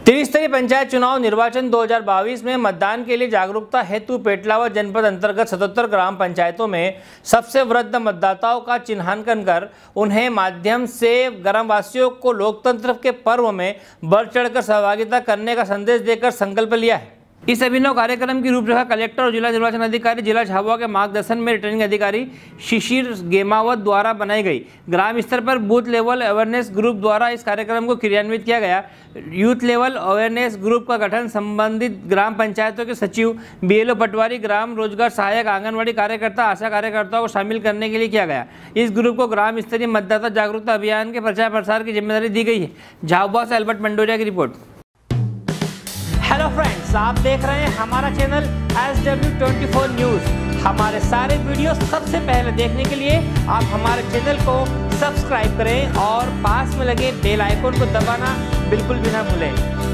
त्रिस्तरीय पंचायत चुनाव निर्वाचन 2022 में मतदान के लिए जागरूकता हेतु पेटलावद जनपद अंतर्गत 77 ग्राम पंचायतों में सबसे वृद्ध मतदाताओं का चिन्हांकन कर उन्हें माध्यम से ग्रामवासियों को लोकतंत्र के पर्व में बढ़ चढ़कर सहभागिता करने का संदेश देकर संकल्प लिया है। इस अभिनव कार्यक्रम की रूपरेखा कलेक्टर और जिला निर्वाचन अधिकारी जिला झाबुआ के मार्गदर्शन में रिटर्निंग अधिकारी शिशिर गेमावत द्वारा बनाई गई। ग्राम स्तर पर बूथ लेवल अवेयरनेस ग्रुप द्वारा इस कार्यक्रम को क्रियान्वित किया गया। यूथ लेवल अवेयरनेस ग्रुप का गठन संबंधित ग्राम पंचायतों के सचिव, बीएलओ, पटवारी, ग्राम रोजगार सहायक, आंगनबाड़ी कार्यकर्ता, आशा कार्यकर्ताओं को शामिल करने के लिए किया गया। इस ग्रुप को ग्राम स्तरीय मतदाता जागरूकता अभियान के प्रचार प्रसार की जिम्मेदारी दी गई है। झाबुआ से अल्बर्ट मंडोरिया की रिपोर्ट। हेलो फ्रेंड्स, आप देख रहे हैं हमारा चैनल SW24 न्यूज़। हमारे सारे वीडियो सबसे पहले देखने के लिए आप हमारे चैनल को सब्सक्राइब करें और पास में लगे बेल आइकन को दबाना बिल्कुल भी ना भूलें।